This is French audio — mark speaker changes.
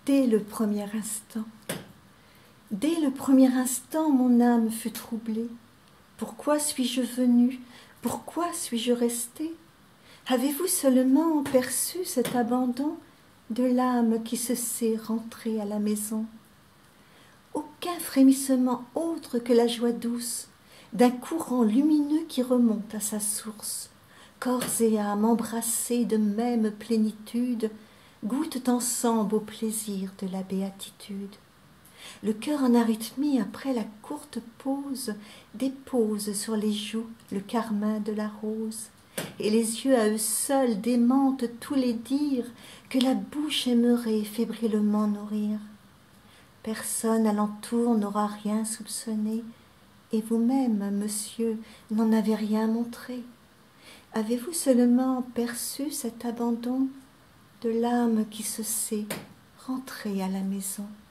Speaker 1: dès le premier instant. Dès le premier instant, mon âme fut troublée. Pourquoi suis-je venue? Pourquoi suis-je restée? Avez-vous seulement perçu cet abandon de l'âme qui se sait rentrer à la maison? Aucun frémissement autre que la joie douce d'un courant lumineux qui remonte à sa source. Corps et âme embrassés de même plénitude goûtent ensemble au plaisir de la béatitude. Le cœur en arythmie, après la courte pause, dépose sur les joues le carmin de la rose, et les yeux à eux seuls démentent tous les dires que la bouche aimerait fébrilement nourrir. Personne alentour n'aura rien soupçonné, et vous-même, monsieur, n'en avez rien montré. Avez-vous seulement perçu cet abandon de l'âme qui se sait rentrer à la maison?